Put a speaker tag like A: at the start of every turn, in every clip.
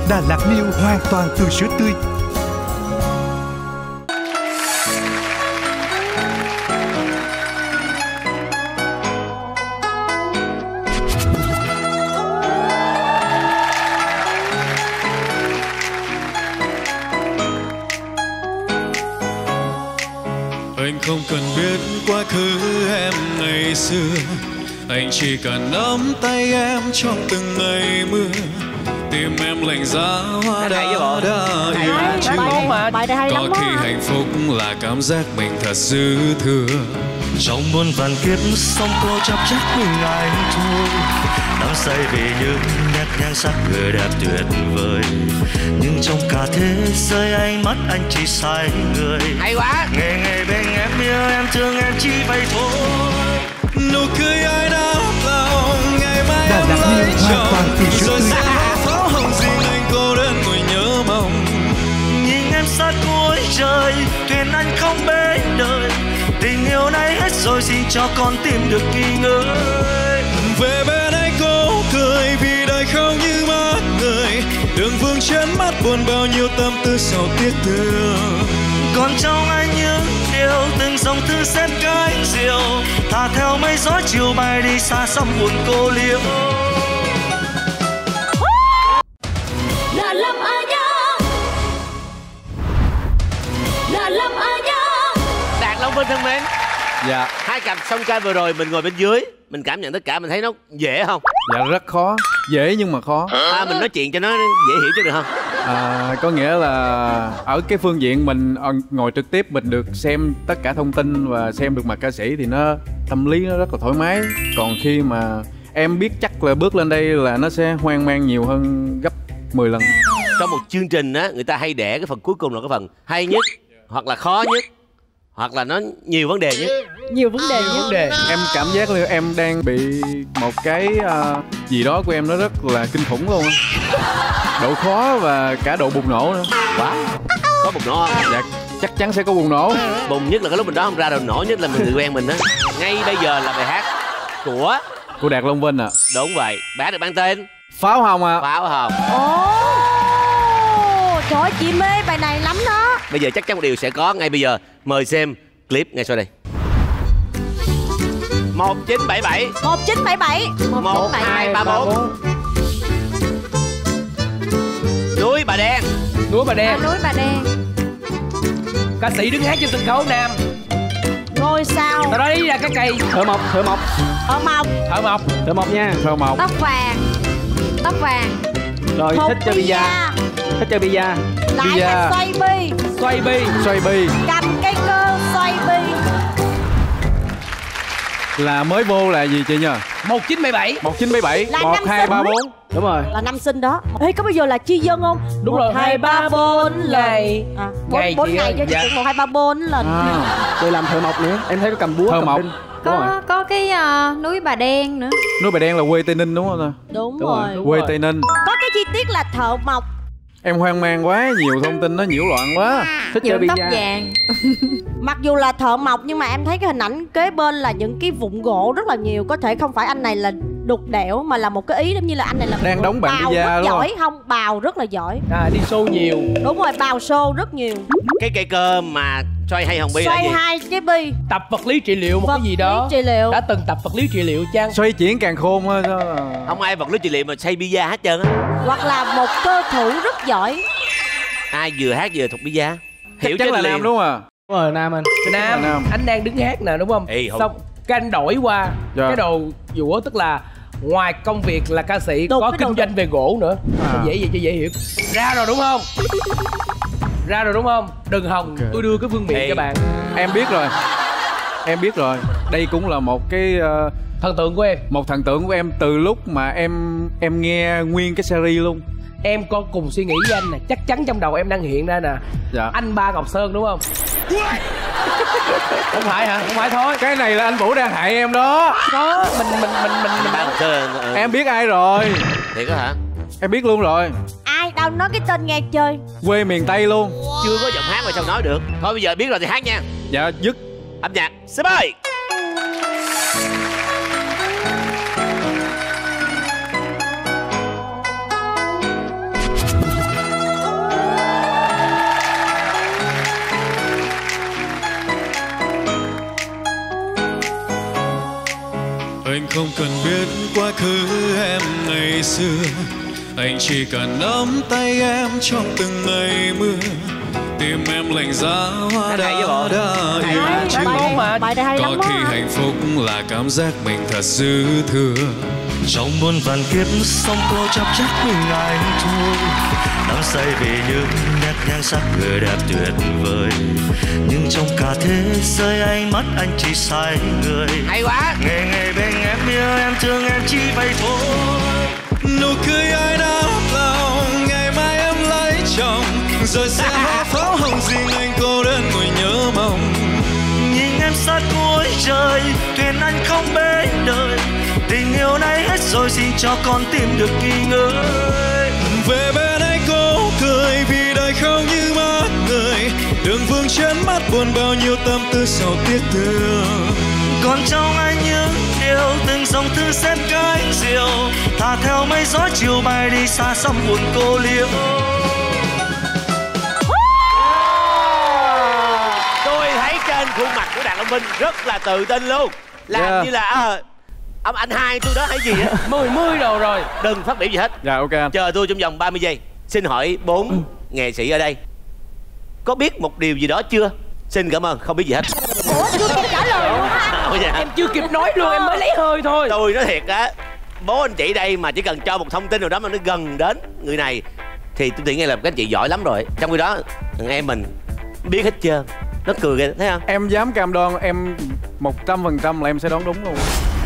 A: Đà Lạt Milk hoàn toàn từ sữa tươi.
B: Anh không cần biết quá khứ em ngày xưa, anh chỉ cần nắm tay em trong từng ngày mưa. Tim em lạnh giá hoa đã yêu chưa. Có khi hạnh phúc là cảm giác mình thật dư thừa.
C: Trong muôn vàn kiếp sống cô chấp chắc mình ngày thôi. Đắm say vì những nét nhan sắc người đẹp tuyệt vời. Nhưng trong cả thế giới ánh mắt anh chỉ sai người.
D: Hay quá.
C: Ngày ngày bên em yêu em thương em chỉ vậy thôi.
B: Nụ cười ai đáp lòng ngày mai
A: Đà
B: em
A: Lạt
B: lấy
A: Milk hoàn toàn từ
B: chồng.
A: sữa
B: Rồi
A: tươi.
B: sẽ pháo hồng riêng anh cô đơn ngồi nhớ mong.
C: Nhìn em sát cuối trời thuyền anh không bến đời. Tình yêu này hết rồi xin cho con tìm được nghỉ ngơi.
B: Về bên anh cố cười vì đời không như mắt người. Đường vương trên mắt buồn bao nhiêu tâm tư sầu tiếc thương.
C: Còn trong anh những điều từng dòng thư xếp cánh diều. Thả theo mây gió chiều bay đi xa xăm buồn cô liêu.
E: Là Lâm A Nhã, là Lâm A Nhã.
D: Đạt Long Vinh thân mến,
F: Dạ.
D: hai cặp song ca vừa rồi mình ngồi bên dưới, mình cảm nhận tất cả, mình thấy nó dễ không?
F: Dạ rất khó. Dễ nhưng mà khó.
D: Mình nói chuyện cho nó dễ hiểu chứ được không?
F: Có nghĩa là ở cái phương diện mình ngồi trực tiếp mình được xem tất cả thông tin và xem được mặt ca sĩ thì nó tâm lý nó rất là thoải mái. Còn khi mà em biết chắc là bước lên đây là nó sẽ hoang mang nhiều hơn gấp 10 lần.
D: Trong một chương trình á, người ta hay để cái phần cuối cùng là cái phần hay nhất, hoặc là khó nhất, hoặc là nó nhiều vấn đề nhất.
G: Nhiều vấn đề nhất.
F: Em cảm giác như em đang bị một cái gì đó của em nó rất là kinh khủng luôn. Độ khó và cả độ bùng nổ nữa.
D: Quá. Có bùng nổ không?
F: Dạ, chắc chắn sẽ có bùng nổ.
D: Bùng nhất là cái lúc mình đó không ra, rồi nổ nhất là mình người quen mình á. Ngay bây giờ là bài hát của
F: Đạt Long Vinh ạ.
D: Đúng vậy. Bài hát được mang tên
F: Pháo Hồng ạ.
D: Pháo Hồng.
G: Trời ơi, chị mê bài này lắm đó.
D: Bây giờ chắc chắn một điều sẽ có ngay bây giờ. Mời xem clip ngay sau đây. 1977
G: 1977
D: 1234. Núi Bà Đen.
H: Núi Bà Đen.
G: Núi Bà Đen.
H: Ca sĩ đứng hát trên sân khấu nam.
G: Ngôi sao.
H: Sau đó đi ra cái cây. Thợ mộc.
G: Thợ mộc
H: nha.
F: Thợ mộc.
G: Tóc vàng.
H: Rồi thích chơi bia.
G: Lại là xoay bi. Cầm cây cơ xoay bi.
F: Là mới vô là gì chị nhờ?
H: 1977.
F: 1977.
G: Là
F: 1
G: năm
F: 2
G: sinh.
F: 3 4.
H: Đúng rồi.
G: Là năm sinh đó. Ê, có bao giờ là chi dân không?
H: Đúng rồi.
G: 1 2 3 4
H: ngày.
G: 4 ngày cho chị. 1 2 3 4 lần.
H: Tôi làm thợ mộc nữa. Em thấy có cầm búa.
F: Thợ mộc.
I: Có cái núi Bà Đen nữa.
F: Núi Bà Đen là quê Tây Ninh đúng không?
G: Đúng rồi.
F: Quê Tây Ninh.
G: Có cái chi tiết là thợ mộc.
F: Em hoang mang quá, nhiều thông tin nó nhiễu loạn quá.
H: Thích chơi
I: Tóc
H: bia.
I: vàng.
G: Mặc dù là thợ mộc nhưng mà em thấy cái hình ảnh kế bên là những cái vụn gỗ rất là nhiều. Có thể không phải anh này là đục đẽo mà là một cái ý giống như là anh này là
F: đang đóng bạn
G: bào
F: bia
G: rất
F: đúng
G: giỏi
F: không?
G: không? Bào rất là giỏi.
H: Đi show nhiều.
G: Đúng rồi, bào show rất nhiều.
D: Cái cây cơ mà xoay hay hồng bi là
G: Xoay
D: gì?
G: 2 cái bi.
H: Tập vật lý trị liệu một cái gì đó.
G: Trị liệu.
H: Đã từng tập vật lý trị liệu chăng?
F: Xoay chuyển càng khôn á.
D: Không ai vật lý trị liệu mà xây bia hết trơn á.
G: Hoặc là một cơ thủ rất giỏi.
D: Ai vừa hát vừa thuộc bia. Hiểu
F: Chắc
D: chứ
F: là
D: liền.
F: nam đúng không ạ?
H: Đúng rồi, nam anh. Nam, anh đang đứng hát nè đúng không? Xong cái anh đổi qua cái đồ dũa, tức là ngoài công việc là ca sĩ có kinh doanh về gỗ nữa. Dễ vậy cho dễ hiểu. Ra rồi đúng không? Đừng hòng, tôi đưa cái vương miện cho bạn.
F: Em biết rồi. Đây cũng là một cái
H: thần tượng của em.
F: Một thần tượng của em từ lúc mà em nghe nguyên cái series luôn.
H: Em có cùng suy nghĩ với anh nè, chắc chắn trong đầu em đang hiện ra nè.
F: Dạ.
H: Anh Ba Ngọc Sơn đúng không? Không phải hả? Không phải thôi.
F: Cái này là anh Vũ đang hại em đó.
H: Đó, mình
D: Ba Ngọc Sơn.
F: Em biết ai rồi.
D: Thiệt đó hả?
F: Em biết luôn rồi.
G: Ai đâu nói cái tên nghe chơi.
F: Quê miền Tây luôn.
D: Chưa có giọng hát mà sao nói được. Thôi bây giờ biết rồi thì hát nha.
F: Dạ, dứt.
D: Âm nhạc, xin mời.
B: Anh không cần biết quá khứ em ngày xưa, anh chỉ cần nắm tay em trong từng ngày mưa. Tim em lạnh giá hoa đã yên chưa. Có khi hạnh phúc là cảm giác mình thật dư thừa.
C: Trong muôn vàn kiếp sông cô chấp chắc mình ngày thôi, đắm say vì những nét nhan sắc người đẹp tuyệt vời. Nhưng trong cả thế giới ánh mắt anh chỉ sai người.
D: Hay quá.
C: Ngày ngày bên em yêu em thương em chỉ vậy thôi.
B: Nụ cười ai đáp lòng ngày mai em lấy chồng, rồi sẽ hoa pháo hồng riêng anh cô đơn ngồi nhớ mong.
C: Nhìn em sát cuối trời, thuyền anh không bến đời. Tình yêu này hết rồi xin cho con tìm được nghỉ ngơi.
B: Về bên anh cố cười vì đời không như mắt người. Đường vương trên mắt buồn bao nhiêu tâm tư sầu tiếc thương.
C: Còn trong anh những điều từng dòng thư xếp cánh diều, thả theo mây gió chiều bay đi xa xăm buồn cô liễu.
D: Tôi thấy trên khuôn mặt của Đặng Long Vinh rất là tự tin luôn. Làm như là ông anh hai tôi đó hay gì á.
H: Mươi đầu rồi.
D: Đừng phát biểu gì hết.
F: Dạ ok anh.
D: Chờ tôi trong vòng 30 giây. Xin hỏi 4 nghệ sĩ ở đây có biết một điều gì đó chưa? Xin cảm ơn, không biết gì hết.
G: Ủa chưa kịp trả lời luôn á.
H: Em chưa kịp nói luôn, em mới lấy hơi thôi.
D: Tôi nói thiệt á, bố anh chị đây mà chỉ cần cho một thông tin nào đó mà nó gần đến người này thì tôi nghĩ ngay là các anh chị giỏi lắm rồi. Trong khi đó thằng em mình biết hết trơn. Nó cười kìa, thấy không?
F: Em dám cam đoan em 100% là em sẽ đoán đúng luôn.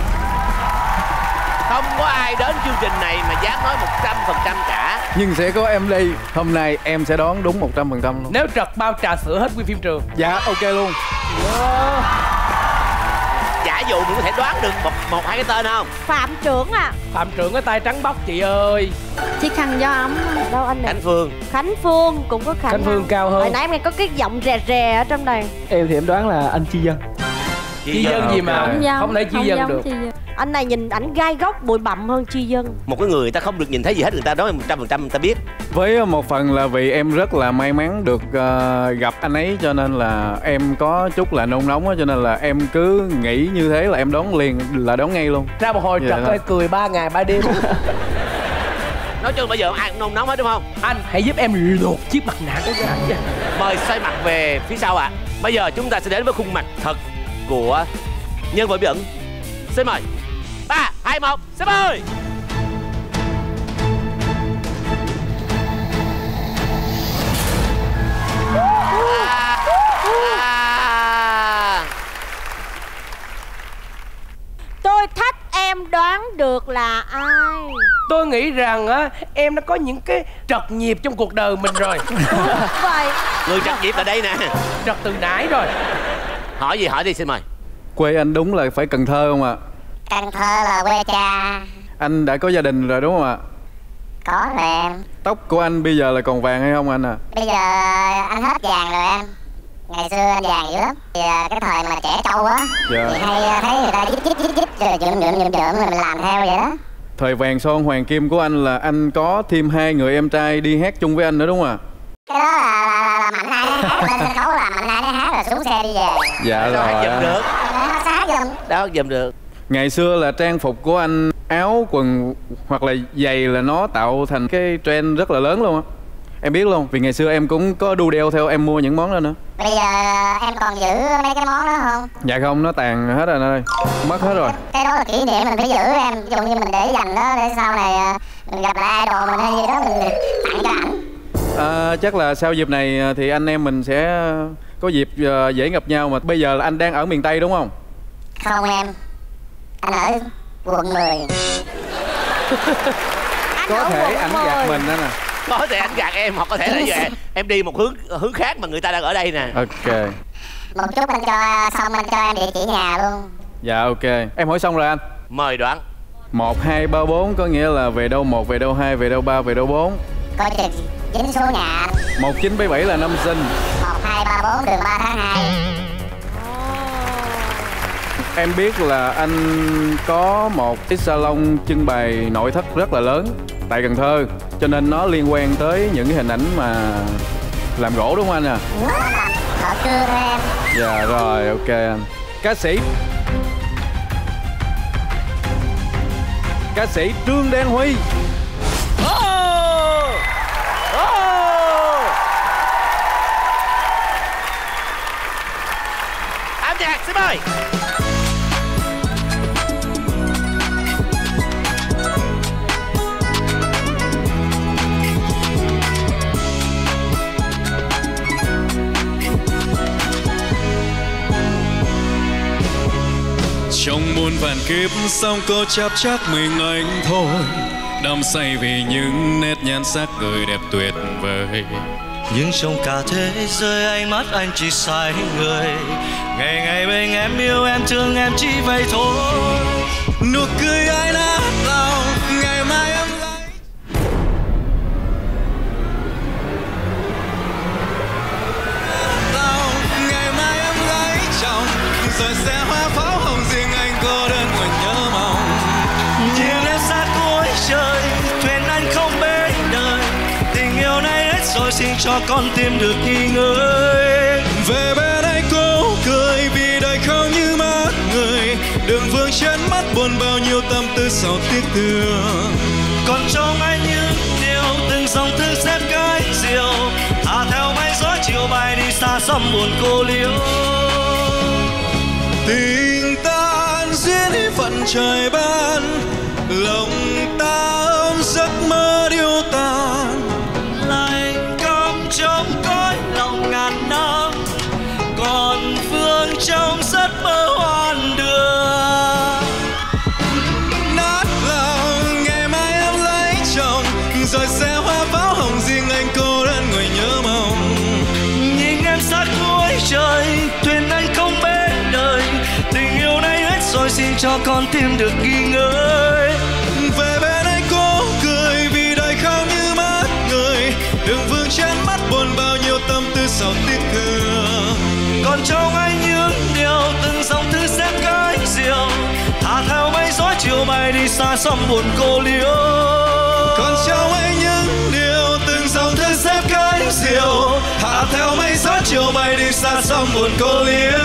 D: Không có ai đến chương trình này mà dám nói 100% cả.
F: Nhưng sẽ có em đây. Hôm nay em sẽ đoán đúng 100% luôn.
H: Nếu trật bao trà sữa hết nguyên phim trường.
F: Dạ ok luôn.
D: Giả dụ mình có thể đoán được một hai cái tên không?
G: Phạm Trưởng à.
H: Phạm Trưởng cái tay trắng bóc chị ơi.
I: Chiếc khăn gió ấm.
G: Đâu anh này?
D: Khánh Phương.
G: Khánh Phương cũng có khả năng.
H: Khánh Phương cao hơn.
G: Hồi nãy em nghe có cái giọng rè rè ở trong này.
J: Em thì em đoán là anh Chi Dân.
H: Chi Dân gì mà không thể Chi Dân được.
G: Anh này nhìn ảnh gai góc bụi bặm hơn Chi Dân.
D: Một cái người ta không được nhìn thấy gì hết, người ta nói 100% người ta biết.
F: Với một phần là vì em rất là may mắn được gặp anh ấy, cho nên là em có chút là nôn nóng á, cho nên là em cứ nghĩ như thế là em đoán liền, là đoán ngay luôn.
H: Ra một hồi trật ơi, cười 3 ngày 3 đêm.
D: Nói chung bây giờ ai cũng nôn nóng hết đúng không?
H: Anh hãy giúp em luộc chiếc mặt nạ của anh.
D: Mời xoay mặt về phía sau ạ. Bây giờ chúng ta sẽ đến với khuôn mặt thật của nhân vật bí ẩn. Xin mời. 3, 2, 1, xin mời.
G: Tôi thách em đoán được là ai.
H: Tôi nghĩ rằng á em đã có những cái trật nhịp trong cuộc đời mình rồi.
G: Vậy
D: người trật nhịp ở đây nè.
H: Trật từ nãy rồi.
D: Hỏi gì hỏi đi, xin mời.
F: Quê anh đúng là phải Cần Thơ không ạ?
K: Cần Thơ là quê cha.
F: Anh đã có gia đình rồi đúng không ạ?
K: Có rồi em.
F: Tóc của anh bây giờ là còn vàng hay không anh à?
K: Bây giờ anh hết vàng rồi em. Ngày xưa anh vàng dữ lắm. Thì cái thời mà trẻ trâu á thì hay thấy người ta chích rồi nhuộm rồi mình làm theo vậy đó.
F: Thời vàng son hoàng kim của anh là anh có thêm 2 người em trai đi hát chung với anh nữa đúng không ạ?
K: Cái đó là Mạnh Ai hát lên sân khấu, là Mạnh Ai hát rồi xuống xe đi về.
F: Dạ rồi.
D: Hát giùm được.
K: Nó xá giùm.
D: Đó giùm được.
F: Ngày xưa là trang phục của anh, áo quần hoặc là giày là nó tạo thành cái trend rất là lớn luôn á. Em biết luôn, vì ngày xưa em cũng có đu đeo theo, em mua những món đó nữa.
K: Bây giờ em còn giữ mấy cái món đó không?
F: Dạ không, nó tàn hết rồi anh ơi. Mất hết rồi.
K: Cái đó là kỷ niệm mình phải giữ em. Ví dụ như mình để dành đó để sau này mình gặp lại idol mình hay gì đó mình tặng cho ảnh.
F: Chắc là sau dịp này thì anh em mình sẽ có dịp dễ gặp nhau. Mà bây giờ là anh đang ở miền Tây đúng không?
K: Không em. Anh ở quận 10.
F: Có thể ảnh gạt mình đó nè.
D: Có thể ảnh gạt em, hoặc có thể là về em đi một hướng khác mà người ta đang ở đây nè.
F: Ok.
K: Một chút anh cho xong anh cho em địa chỉ nhà luôn.
F: Dạ ok. Em hỏi xong rồi anh.
D: Mời đoán.
F: 1, 2, 3, 4 có nghĩa là về đâu 1, về đâu 2, về đâu 3, về đâu 4.
K: Coi chừng dính số nhà anh.
F: 1977 là năm sinh.
K: 1, 2, 3, 4 đường 3 tháng 2.
F: Em biết là anh có một cái salon trưng bày nội thất rất là lớn tại Cần Thơ, cho nên nó liên quan tới những cái hình ảnh mà làm gỗ đúng không anh à?
K: Thợ cưa thôi em.
F: Dạ rồi ok anh. Ca sĩ. ca sĩ Trương Đan Huy.
D: Âm nhạc xin mời.
B: Trong muôn vàn kiếp song có chắp chắc mình anh thôi, đắm say vì những nét nhan sắc người đẹp tuyệt vời.
C: Nhưng trong cả thế giới ánh mắt anh chỉ sai người, ngày ngày bên em yêu em thương em chỉ vậy thôi.
B: Nụ cười ai nát lòng ngày mai em lấy lòng, ngày mai em lấy chồng rồi sẽ hoa pháo hồng riêng anh cô đơn ngồi nhớ mong.
C: Nhìn em xa cuối trời thuyền anh không bến đời, tình yêu này hết rồi xin cho con tim được nghỉ ngơi.
B: Về bên anh cố cười vì đời không như mắt người, đường vương trên mắt buồn bao nhiêu tâm tư sau tiếc thương.
C: Còn trong anh những điều từng dòng thư xếp cái diều, thả theo mây gió chiều bay đi xa xăm buồn cô liễu.
B: Tình tan duyên phận trời ban, lòng ta ôm giấc mơ điêu tàn.
C: Lạnh căm trong cõi lòng ngàn năm, còn vương trong giấc mơ hoan đường.
B: Nát lòng ngày mai em lấy chồng rồi sẽ hoa pháo hồng riêng anh cô đơn ngồi nhớ mong.
C: Nhìn em xa cuối trời thuyền anh không bến đời, tình yêu này hết rồi xin cho con tim được nghỉ ngơi.
B: Về bên anh cố cười vì đời không như mắt người, đường vương trên mắt buồn bao nhiêu tâm tư sau tiếc thương.
C: Còn trong anh những điều từng dòng thư xếp cái diều, thả theo mây gió chiều bay đi xa xăm buồn cô liễu.
B: Còn trong anh những điều từng dòng thư xếp cái diều, thả theo mây gió chiều bay đi xa xăm buồn cô liễu.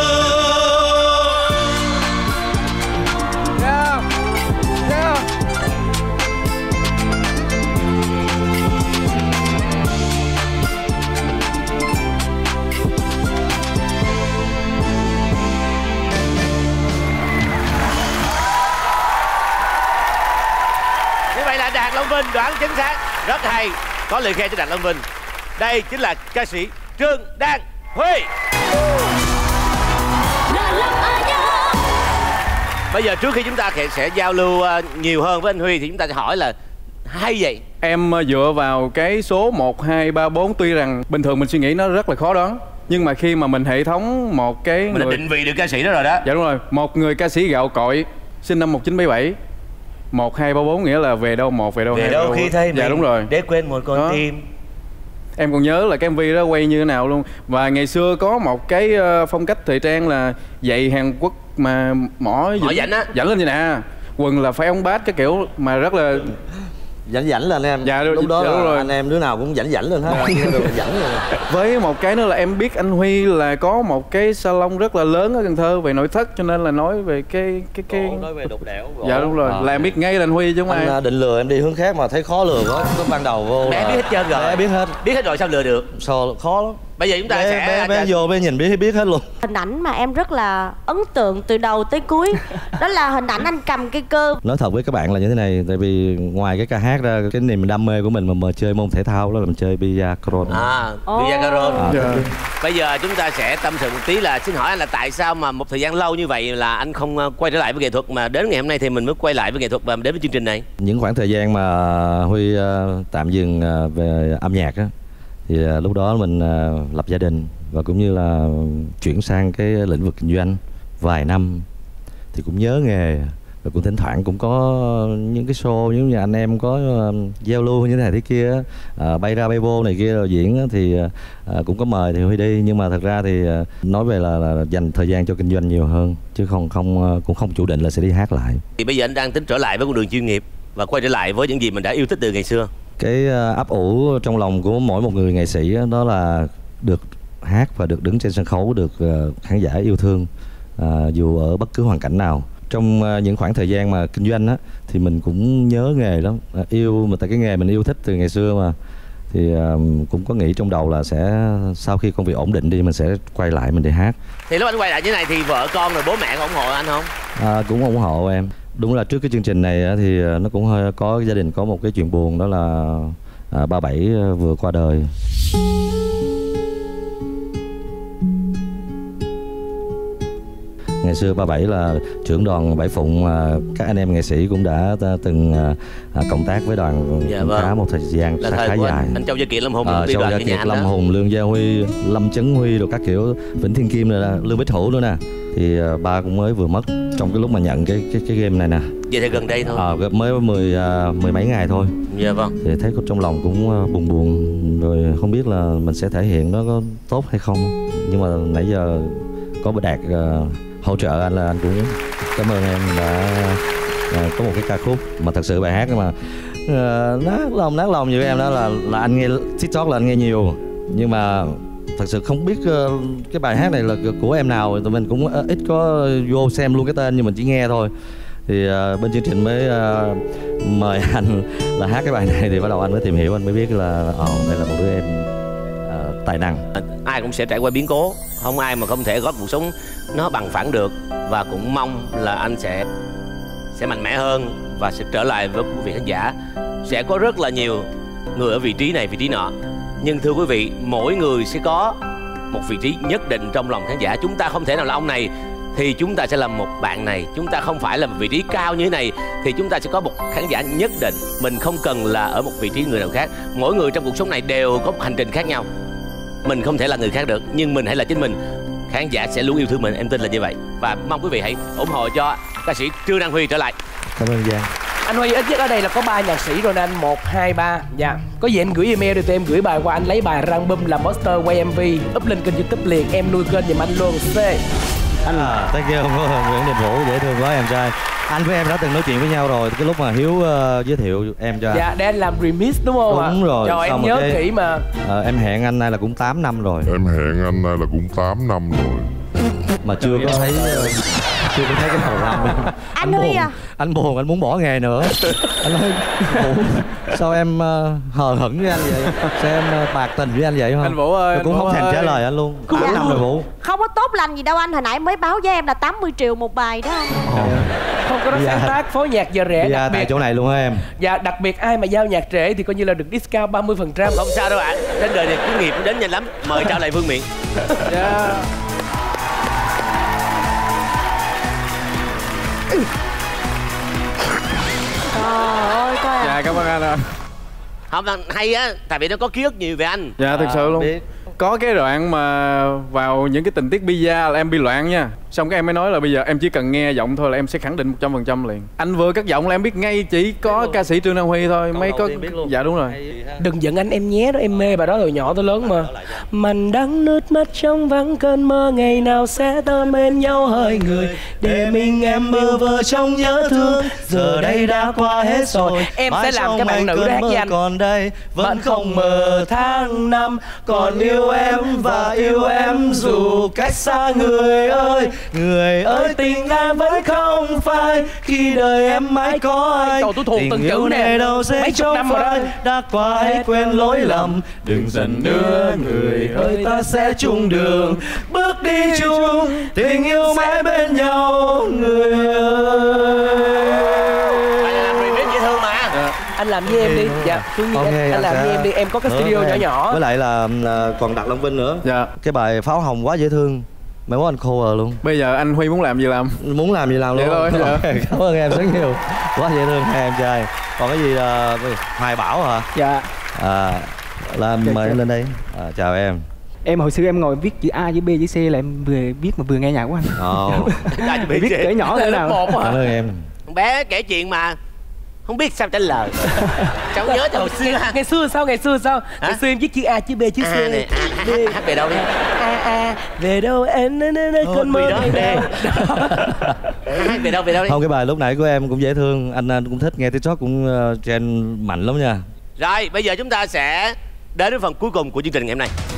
D: Đạt Long Vinh đoán chính xác, rất hay, có lời khen cho Đạt Long Vinh. Đây chính là ca sĩ Trương Đan Huy. Bây giờ trước khi chúng ta sẽ giao lưu nhiều hơn với anh Huy thì chúng ta sẽ hỏi là hay vậy.
F: Em dựa vào cái số 1, 2, 3, 4 tuy rằng bình thường mình suy nghĩ nó rất là khó đoán, nhưng mà khi mà mình hệ thống một cái
D: mình đã định vị được ca sĩ đó rồi đó.
F: Dạ đúng rồi, một người ca sĩ gạo cội sinh năm 1977. 1, 2, 3, 4 nghĩa là về đâu 1, về đâu 2,
D: về đâu khi thấy mình.
F: Dạ đúng rồi.
D: Để quên một con tim.
F: Em còn nhớ là cái MV đó quay như thế nào luôn. Và ngày xưa có một cái phong cách thời trang là giày Hàn Quốc mà mỏ
D: dảnh á,
F: dảnh lên như nè, quần là phải ống bát cái kiểu mà rất là
L: dảnh lên em.
F: Dạ
L: lúc đó
F: dạ,
L: là
F: rồi.
L: Anh em đứa nào cũng dảnh lên hết. Dảnh rồi.
F: Với một cái nữa là em biết anh Huy là có một cái salon rất là lớn ở Cần Thơ về nội thất, cho nên là nói về cái
L: nói về đục đẽo.
F: Dạ đúng rồi, là em biết ngay là anh Huy chứ không ai.
L: Anh định lừa em đi hướng khác mà thấy khó lừa quá. Có ban đầu vô
D: bé biết hết trơn rồi.
L: Bé biết hết
D: rồi sao lừa được?
L: Sao khó lắm.
D: Bây giờ chúng ta sẽ
L: bé vô bé nhìn biết hết luôn.
G: Hình ảnh mà em rất là ấn tượng từ đầu tới cuối đó là hình ảnh anh cầm cây cơ.
L: Nói thật với các bạn là như thế này, tại vì ngoài cái ca hát ra, cái niềm đam mê của mình mà chơi môn thể thao đó là mình chơi bia-caron.
D: Bia-caron. Bây giờ chúng ta sẽ tâm sự một tí là xin hỏi anh là tại sao mà một thời gian lâu như vậy là anh không quay trở lại với nghệ thuật, mà đến ngày hôm nay thì mình mới quay lại với nghệ thuật và đến với chương trình này?
L: Những khoảng thời gian mà Huy tạm dừng về âm nhạc á, thì lúc đó mình lập gia đình và cũng như là chuyển sang cái lĩnh vực kinh doanh vài năm thì cũng nhớ nghề, rồi cũng thỉnh thoảng cũng có những cái show giống như anh em có giao lưu như thế này thế kia, bay ra bay vô này kia rồi diễn thì cũng có mời thì Huy đi, nhưng mà thật ra thì nói về là dành thời gian cho kinh doanh nhiều hơn chứ cũng không chủ định là sẽ đi hát lại.
D: Thì bây giờ anh đang tính trở lại với con đường chuyên nghiệp và quay trở lại với những gì mình đã yêu thích từ ngày xưa.
L: Cái ấp ủ trong lòng của mỗi một người nghệ sĩ đó là được hát và được đứng trên sân khấu, được khán giả yêu thương dù ở bất cứ hoàn cảnh nào. trong những khoảng thời gian mà kinh doanh á thì mình cũng nhớ nghề lắm, yêu mà tại cái nghề mình yêu thích từ ngày xưa mà, thì cũng có nghĩ trong đầu là sẽ sau khi công việc ổn định đi mình sẽ quay lại mình để hát.
D: Thì lúc anh quay lại như này thì vợ con rồi bố mẹ có ủng hộ anh không?
L: Cũng ủng hộ em. Đúng là trước cái chương trình này thì nó cũng hơi có gia đình có một cái chuyện buồn, đó là ba Bảy vừa qua đời. Ngày xưa ba Bảy là trưởng đoàn Bảy Phụng, các anh em nghệ sĩ cũng đã từng cộng tác với đoàn khá một thời gian khá dài.
D: Anh Châu Gia Kiệt, Lâm Hùng,
L: Châu Gia Kiệt, Lâm Hùng, Lương Gia Huy, Lâm Chấn Huy rồi các kiểu, Vĩnh Thiên Kim rồi, Lương Bích Hữu nữa nè. Thì ba cũng mới vừa mất trong cái lúc mà nhận cái game này nè.
D: Vậy thì gần đây thôi.
L: Mới mười mấy ngày thôi.
D: Dạ vâng.
L: Thì thấy trong lòng cũng buồn rồi, không biết là mình sẽ thể hiện nó có tốt hay không. Nhưng mà nãy giờ có Đạt hỗ trợ anh là anh cũng cảm ơn em đã có một cái ca khúc mà thật sự bài hát mà nát lòng như em đó là anh nghe TikTok là anh nghe nhiều, nhưng mà thật sự không biết cái bài hát này là của em nào, tụi mình cũng ít có vô xem luôn cái tên, nhưng mình chỉ nghe thôi. Thì bên chương trình mới mời anh là hát cái bài này, thì bắt đầu anh mới tìm hiểu, anh mới biết là đây là một đứa em tài năng.
D: Ai cũng sẽ trải qua biến cố, không ai mà không thể có cuộc sống nó bằng phẳng được, và cũng mong là anh sẽ mạnh mẽ hơn và sẽ trở lại với quý vị khán giả. Sẽ có rất là nhiều người ở vị trí này vị trí nọ, nhưng thưa quý vị, mỗi người sẽ có một vị trí nhất định trong lòng khán giả. Chúng ta không thể nào là ông này thì chúng ta sẽ là một bạn này, chúng ta không phải là một vị trí cao như thế này thì chúng ta sẽ có một khán giả nhất định. Mình không cần là ở một vị trí người nào khác. Mỗi người trong cuộc sống này đều có một hành trình khác nhau. Mình không thể là người khác được, nhưng mình hãy là chính mình. Khán giả sẽ luôn yêu thương mình, em tin là như vậy. Và mong quý vị hãy ủng hộ cho ca sĩ Trương Đăng Huy trở lại.
L: Cảm ơn Giang.
H: Anh Huy, ít nhất ở đây là có 3 nhạc sĩ rồi nè anh, 1, 2, 3. Dạ. Có gì anh gửi email đi tụi em gửi bài qua, anh lấy bài Răng Bum là Monster quay MV, up lên kênh YouTube liền, em nuôi kênh giùm anh luôn. C.
L: Thank you Nguyễn Đình Vũ, dễ thương quá em trai. Anh với em đã từng nói chuyện với nhau rồi, cái lúc mà Hiếu giới thiệu em cho anh.
H: Dạ, để anh làm remix đúng không ạ?
L: Đúng rồi.
H: Trời, em nhớ kỹ mà.
L: Em hẹn anh nay là cũng 8 năm rồi. Mà chưa có thấy cái đầu năm.
G: Anh Huy à?
L: Anh buồn, anh muốn bỏ nghề nữa. Anh nói sao em hờ hững với anh vậy? Sao em bạc tình với anh vậy không?
F: Anh Vũ ơi,
L: tôi cũng không thèm trả lời anh luôn. 8 năm rồi Vũ.
G: Không có tốt lành gì đâu anh, hồi nãy mới báo với em là 80 triệu một bài đó anh.
H: Không có sáng tác phối nhạc giờ rẻ.
L: Đặc biệt tại chỗ này luôn hả em?
H: Dạ, đặc biệt ai mà giao nhạc trễ thì coi như là được discount 30%.
D: Không sao đâu ạ. Trên đời này chuyên nghiệp đến nhanh lắm. Mời Trao Lại Vương Miện.
F: Dạ.
G: Trời ơi, coi à.
F: Dạ, cảm ơn anh ạ.
D: Không, hay á, tại vì nó có ký ức nhiều về anh.
F: Dạ, thực sự luôn. Biết. Có cái đoạn mà vào những cái tình tiết pizza là em bị loạn nha. Xong cái em mới nói là bây giờ em chỉ cần nghe giọng thôi là em sẽ khẳng định 100% liền. Anh vừa cất giọng là em biết ngay chỉ có ca sĩ Trương Đăng Huy thôi. Mấy có dạ đúng rồi.
H: Đừng giận anh em nhé đó, em mê bài đó từ nhỏ tới lớn mà. Mình đắng nước mắt trong vắng cơn mơ, ngày nào sẽ ta bên nhau hơi người, để mình em mơ vơ trong nhớ thương, giờ đây đã qua hết rồi. Em sẽ làm cái bạn nữ hát với anh.
L: Còn đây vẫn không mờ tháng năm, còn yêu em và yêu em dù cách xa. Người ơi tình ta vẫn không phai, khi đời em mãi có anh. Tình yêu này đâu sẽ trong phai, đã qua hãy quên lỗi lầm, đừng giận nữa người ơi, ta sẽ chung đường bước đi chung, tình yêu mãi bên nhau người ơi.
H: Anh làm với em đi. Dạ, anh làm với em đi, em có cái studio nhỏ nhỏ.
L: Với lại là còn Đạt Long Vinh nữa.
F: Dạ.
L: Cái bài Pháo Hồng quá dễ thương, mấy mốt anh cover luôn.
F: Bây giờ anh Huy muốn làm gì làm?
L: Muốn làm gì làm luôn.
F: Thôi, dạ.
L: Cảm ơn em rất nhiều, quá dễ thương hai em trai. Còn cái gì Hoài Bảo hả?
H: Dạ.
L: Làm mời em lên đây. Chào em.
J: Em hồi xưa em ngồi viết chữ A, chữ B, chữ C là em vừa viết mà vừa nghe nhạc của anh. Viết cỡ nhỏ thế nào.
L: Cảm ơn em.
D: Con bé kể chuyện mà không biết sao trả lời. Cháu nhớ từ hồi xưa.
H: Ngày xưa sao? Ngày xưa em viết chữ A, chữ B, chữ C.
D: Hát về đâu đi?
H: Về đâu em con mơ ngày nào.
D: Hát về đâu đi?
L: Không, cái bài lúc nãy của em cũng dễ thương, anh cũng thích, nghe TikTok cũng trend mạnh lắm nha.
D: Rồi, bây giờ chúng ta sẽ đến với phần cuối cùng của chương trình ngày hôm nay.